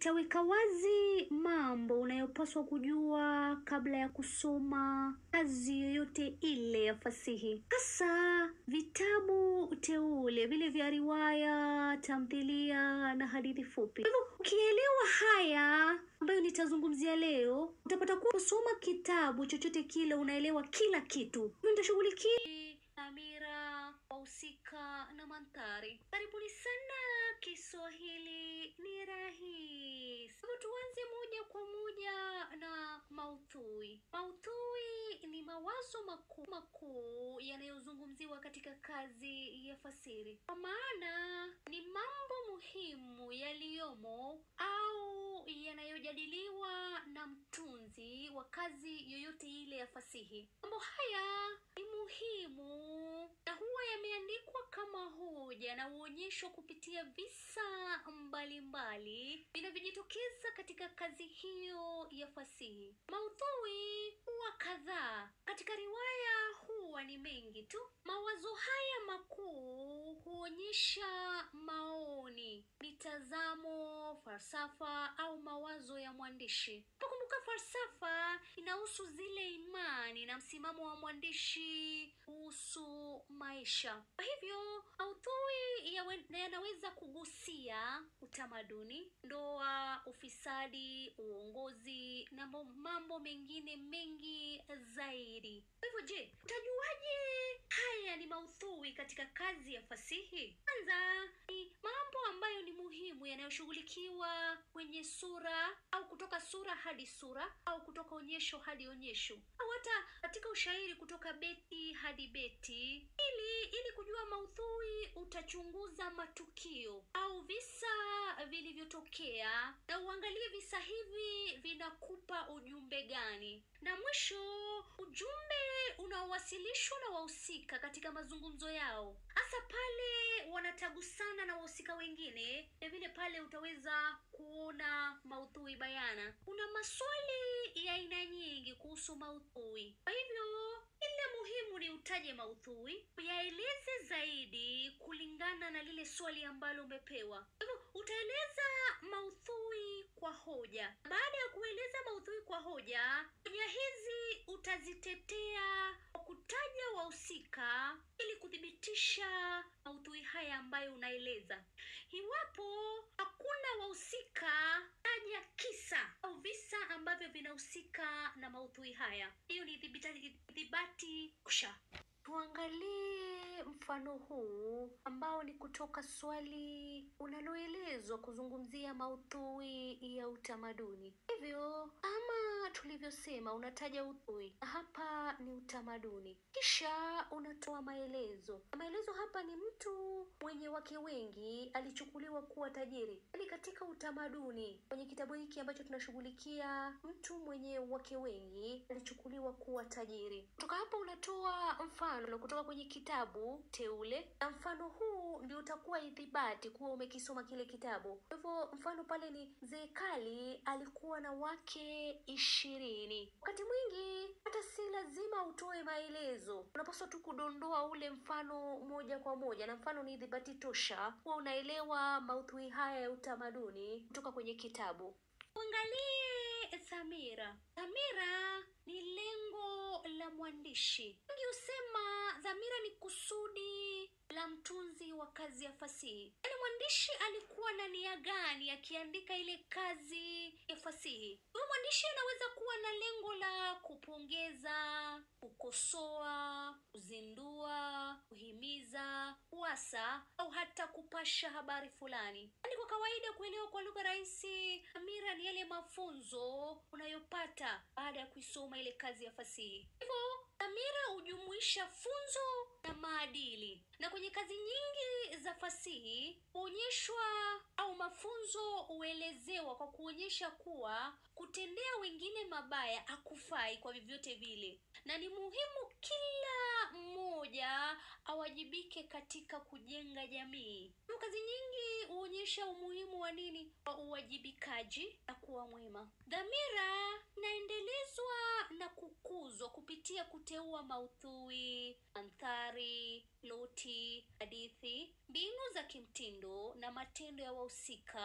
Itaweka wazi mambo unayopaswa kujua kabla ya kusoma kazi yoyote ile ya fasihi. Hasa vitabu teule, vile vya riwaya, tamthilia na hadithi fupi. Kwa hivyo ukielewa haya ambayo nitazungumzia leo, utapata kuwa kusoma kitabu chochote kile unaelewa kila kitu. Nitashughulikia dhamira, wahusika na mandhari. Karibuni sana, Kiswahili ni rahisi. Tuanze moja kwa moja na maudhui. Maudhui ni mawazo makuu yanayozungumziwa katika kazi ya fasihi. Kwa maana ni mambo muhimu yaliyomo au yanayojadiliwa na mtunzi wa kazi yoyote ile ya fasihi. Mambo haya ni muhimu na huwa yameandikwa kama hoja na uonyesho kupitia visa mbalimbali vinavyojitokeza katika kazi hiyo ya fasihi. Maudhui huwa kadhaa. Katika riwaya huwa ni mengi tu. Mawazo haya makuu huonyesha maoni, mitazamo, falsafa au mawazo ya mwandishi. Kumbuka, falsafa inahusu zile imani na msimamo wa mwandishi kuhusu maisha. Kwa hivyo maudhui yanaweza kugusia utamaduni, ndoa, ufisadi, uongozi na mambo mengine mengi zaidi. Kwa hivyo je, utajuaje haya ni maudhui katika kazi ya fasihi? Kwanza ni mambo ambayo ni muhimu yanayoshughulikiwa kwenye sura au kutoka sura hadi sura au kutoka onyesho hadi onyesho au hata katika ushairi kutoka beti hadi beti. Ili kujua maudhui utachunguza matukio au visa vilivyotokea na uangalie visa hivi vinakupa ujumbe gani. Na mwisho, ujumbe unaowasilishwa na wahusika katika mazungumzo yao, hasa pale wanatagusana na wahusika wengine. Vile pale utaweza kuona maudhui bayana. Kuna maswali ya aina nyingi kuhusu maudhui. Kwa hivyo ile muhimu ni utaje maudhui, uyaeleze zaidi kulingana na lile swali ambalo umepewa. Kwa hivyo utaeleza maudhui kwa hoja. Baada ya kueleza maudhui kwa hoja hizi utazitetea kwa kutaja wahusika ili kuthibitisha maudhui haya ambayo unaeleza. Iwapo hakuna wahusika, taja kisa au visa ambavyo vinahusika na maudhui haya. Hiyo ni dhibati kusha. Tuangalie mfano huu ambao ni kutoka swali unaloelezwa kuzungumzia maudhui ya utamaduni. Hivyo kama tulivyosema, unataja udhui na hapa ni utamaduni, kisha unatoa maelezo. Maelezo hapa ni mtu mwenye wake wengi alichukuliwa kuwa tajiri. Yaani katika utamaduni kwenye kitabu hiki ambacho tunashughulikia, mtu mwenye wake wengi alichukuliwa kuwa tajiri. Kutoka hapa unatoa mfano kutoka kwenye kitabu teule, na mfano huu ndio utakuwa ithibati kuwa umekisoma kile kitabu. Kwa hivyo mfano pale ni mzee Kali alikuwa na wake 20. Wakati mwingi hata si lazima utoe maelezo, unapaswa tu kudondoa ule mfano moja kwa moja, na mfano ni ithibati tosha kuwa unaelewa maudhui haya ya utamaduni kutoka kwenye kitabu. Angalie dhamira. Dhamira ni lengo la mwandishi. Wengi husema dhamira ni kusudi la mtunzi wa kazi ya fasihi. Yaani mwandishi alikuwa na nia gani akiandika ile kazi ya fasihi? Huyo mwandishi anaweza kuwa na lengo la kupongeza, kukosoa, kuzindua, kuhimiza, kuasa au hata kupasha habari fulani. Yaani kwa kawaida, kuelewa kwa lugha rahisi, dhamira ni yale mafunzo unayopata baada ya kuisoma ile kazi ya fasihi. Hivyo dhamira hujumuisha funzo na maadili. Na kwenye kazi nyingi za fasihi huonyeshwa au mafunzo huelezewa kwa kuonyesha kuwa kutendea wengine mabaya hakufai kwa vyovyote vile, na ni muhimu kila mmoja awajibike katika kujenga jamii. Kazi nyingi huonyesha umuhimu wa nini? Wa uwajibikaji na kuwa mwema. Dhamira inaendelezwa na kukuzwa kupitia kuteua maudhui, mandhari, ploti, hadithi, mbinu za kimtindo na matendo ya wahusika,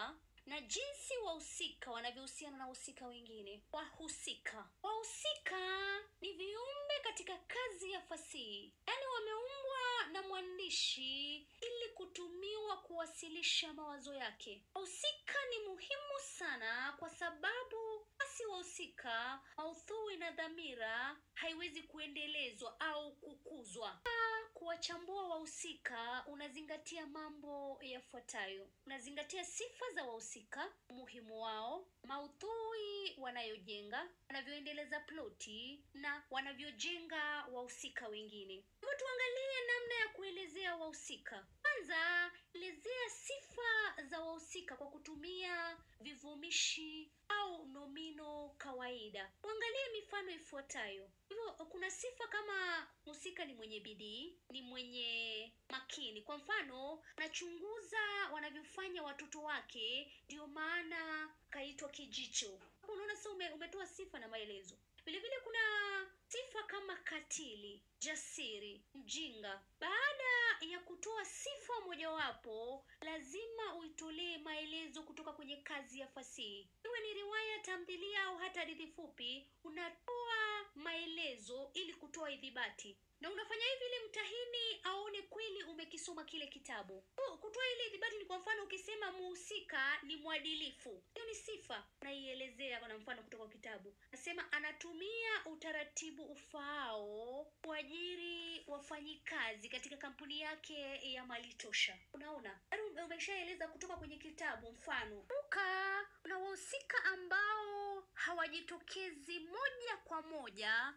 na jinsi wahusika wanavyohusiana na wahusika wengine. Wahusika. Wahusika ni viumbe katika kazi ya fasihi. Yaani wameumbwa na mwandishi ili kutumiwa kuwasilisha mawazo yake. Wahusika ni muhimu sana kwa sababu basi wahusika, maudhui na dhamira haiwezi kuendelezwa au kukuzwa. Kuwachambua wahusika unazingatia mambo yafuatayo. Unazingatia sifa za wahusika, umuhimu wao, maudhui wanayojenga, wanavyoendeleza ploti na wanavyojenga wahusika wengine. Hivyo tuangalie namna ya kuelezea wahusika. Kwanza, elezea sifa za wahusika kwa kutumia vivumishi au nomino kawaida. Tuangalie mifano ifuatayo. Hivyo kuna sifa kama mhusika ni mwenye bidii, ni mwenye makini. Kwa mfano, anachunguza wanavyofanya watoto wake, ndio maana kaitwa kijicho. Hapo unaona sasa umetoa sifa na maelezo. Vile vile kuna sifa kama katili, jasiri, mjinga. Baada ya kutoa sifa mojawapo, lazima uitolee maelezo kutoka kwenye kazi ya fasihi. Iwe ni riwaya, tamthilia au hata hadithi fupi, unatoa maelezo ili kutoa ithibati. Na unafanya hivi ili mtahini aone kweli umekisoma kile kitabu. Kutoa ile ithibati ni kwa mfano ukisema mhusika ni mwadilifu. Hiyo ni sifa. Unaielezea kwa mfano kutoka kitabu. Nasema anatumia utaratibu ufaao kuajiri wafanyikazi katika kampuni yake ya mali tosha. Unaona? Umeshaeleza kutoka kwenye kitabu mfano. Kuna wahusika ambao hawajitokezi moja kwa moja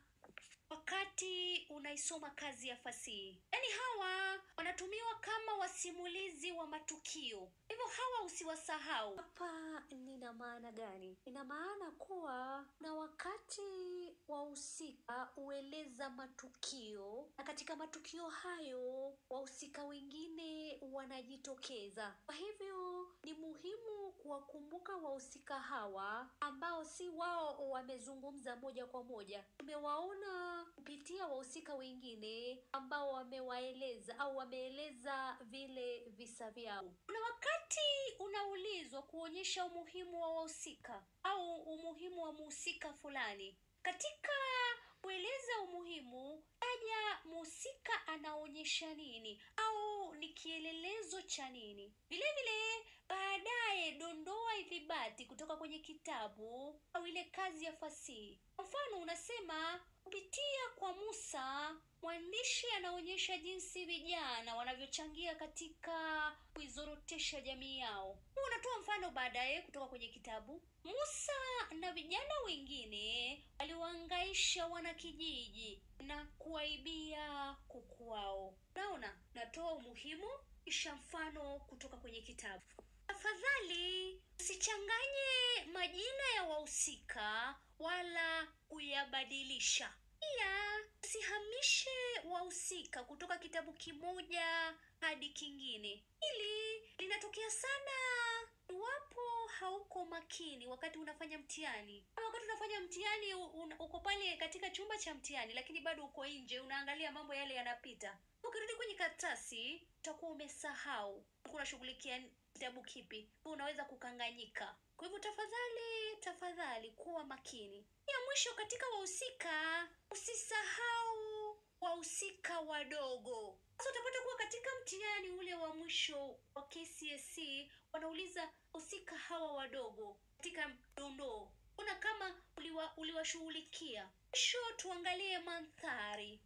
wakati unaisoma kazi ya fasihi. Yaani hawa wanatumiwa kama wasimulizi wa matukio. Hivyo hawa usiwasahau. Hapa nina maana gani? Ina maana kuwa na wakati wahusika hueleza matukio, na katika matukio hayo wahusika wengine wanajitokeza. Kwa hivyo ni muhimu kuwakumbuka wahusika hawa ambao si wao wamezungumza moja kwa moja. Tumewaona kupitia wahusika wengine ambao wamewaeleza au wameeleza vile visa vyao. Kuna wakati unaulizwa kuonyesha umuhimu wa wahusika au umuhimu wa mhusika fulani. Katika kueleza umuhimu, taja mhusika anaonyesha nini au ni kielelezo cha nini. Vile vile baadaye dondoa ithibati kutoka kwenye kitabu au ile kazi ya fasihi. Kwa mfano unasema kupitia kwa Musa, mwandishi anaonyesha jinsi vijana wanavyochangia katika kuizorotesha jamii yao. Unatoa mfano baadaye kutoka kwenye kitabu. Musa na vijana wengine waliwahangaisha wanakijiji na kuwaibia kuku wao. Unaona? Natoa umuhimu kisha mfano kutoka kwenye kitabu. Tafadhali usichanganye majina ya wahusika wala kuyabadilisha. Pia usihamishe wahusika kutoka kitabu kimoja hadi kingine. Hili linatokea sana iwapo hauko makini wakati unafanya mtihani. Wakati unafanya mtihani uko pale katika chumba cha mtihani, lakini bado uko nje unaangalia mambo yale yanapita. Ukirudi kwenye karatasi utakuwa umesahau unashughulikia kitabu kipi. Unaweza kukanganyika. Kwa hivyo tafadhali kuwa makini. Ya mwisho katika wahusika, usisahau wahusika wadogo. Sasa utapata kuwa katika mtihani ule wa mwisho wa KCSE wanauliza wahusika hawa wadogo katika dondoo. Kuna kama uliwashughulikia. Mwisho tuangalie mandhari.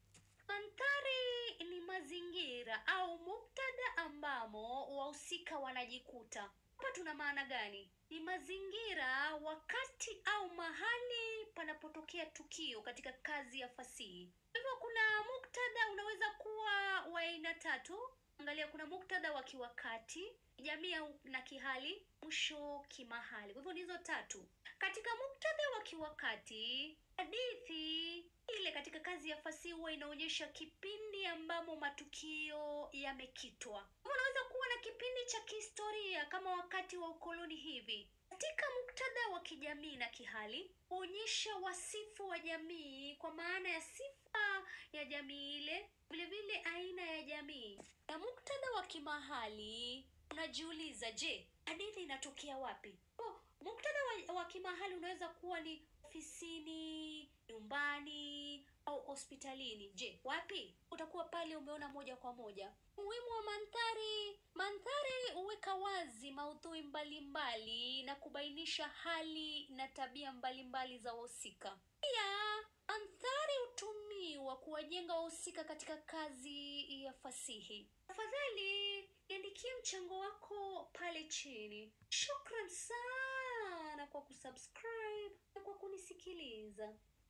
Mandhari ni mazingira au muktadha ambamo wahusika wanajikuta. Hapa tuna maana gani? Ni mazingira, wakati au mahali panapotokea tukio katika kazi ya fasihi. Hivyo kuna muktadha unaweza kuwa wa aina tatu. Angalia, kuna muktadha wa kiwakati, jamii na kihali, mwisho kimahali. Kwa hivyo ni hizo tatu. Katika muktadha wa kiwakati, hadithi ile katika kazi ya fasihi huwa inaonyesha kipindi ambamo matukio yamekitwa. Unaweza kuwa na kipindi cha kihistoria kama wakati wa ukoloni hivi. Katika muktadha wa kijamii na kihali, huonyesha wasifu wa jamii kwa maana ya sifa ya jamii ile, vile vile aina ya jamii. Na muktadha wa kimahali, unajiuliza, je, hadithi inatokea wapi? Muktadha wa kimahali unaweza kuwa ni ofisini, nyumbani au hospitalini. Je, wapi? Utakuwa pale umeona moja kwa moja. Umuhimu wa mandhari. Mandhari huweka wazi maudhui mbalimbali na kubainisha hali na tabia mbalimbali za wahusika. Pia mandhari hutumiwa kuwajenga wahusika katika kazi ya fasihi. Tafadhali niandikie mchango wako pale chini. Shukran sana kwa kusubscribe na kwa kunisikiliza.